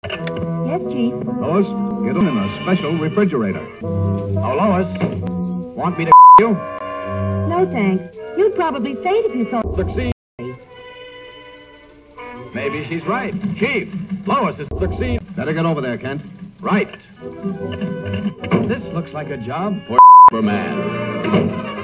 Yes, Chief. Lois, get them in a special refrigerator. Oh, Lois, want me to you? No, thanks. You'd probably faint if you saw... Succeed. Maybe she's right. Chief, Lois is succeed. Better get over there, Kent. Right. This looks like a job for man.